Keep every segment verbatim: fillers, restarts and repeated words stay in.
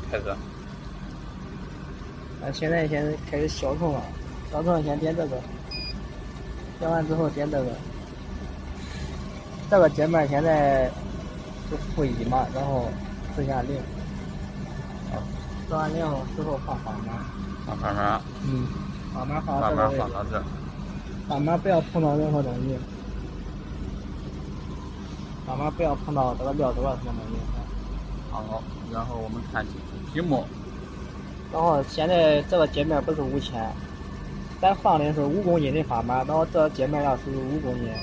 开始。 那现在先开始消虫了，消虫先点这个，点完之后点这个，这个界面现在是负一嘛，然后剩下零。 好， 做完零之后放号码。 放号码。 嗯，号码放到号这个位置。 码放到这。 号码不要碰到任何东西。号码不要碰到这个料这个什么东西。 好，然后我们看清楚题目。 然后现在这个界面不是五千，咱放的是五公斤的号码，然后这个界面要输入五公斤，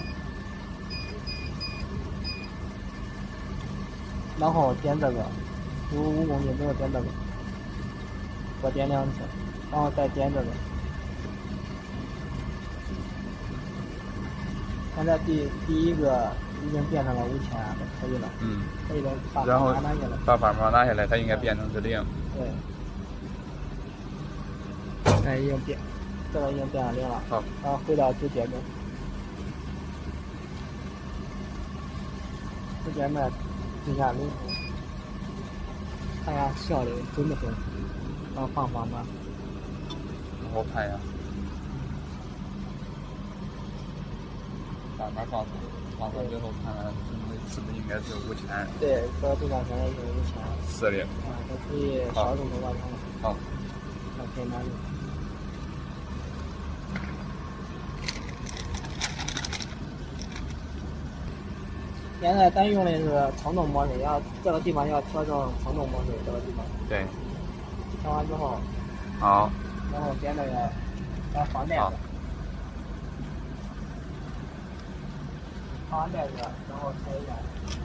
然后点这个，输入五公斤之后点这个，多点两次，然后再点这个。现在第第一个已经变成了五千，可以了。 嗯。 可以了，把然后号码拿下来。 把号码拿下来，它应该变成是零。 对。哎，已经变，这个已经变成零了。 好。 然后回到主界面，主界面按下零，看下效率准不准，然后放号码。 我看一下。号码放上，放上之后看看是不是应该是五千。 对，这个对象现在是五千。 是的。 啊，这可以消动就完成了。 好。 那可以拿走。现在咱用的是冲动模式，要这个地方要调成冲动模式，这个地方。 对。 调完之后。 好。 然后点那个，要放袋子。放完袋子，然后开一下。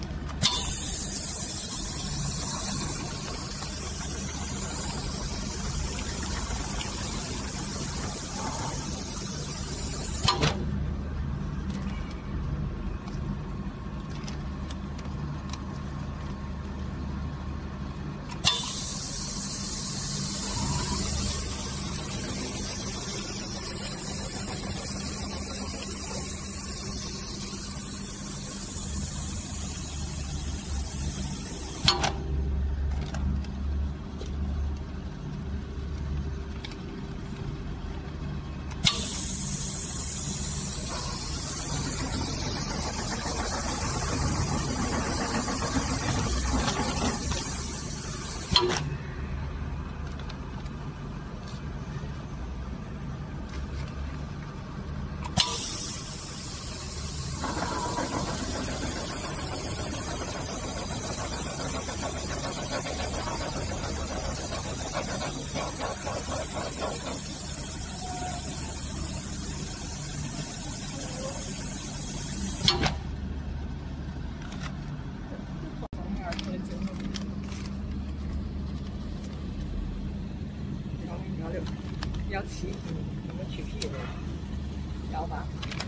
幺七，我们去皮的，幺八，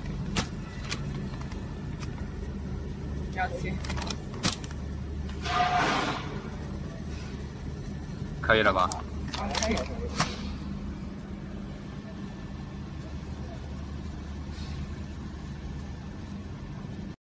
幺七， 可以了吧？ 可以。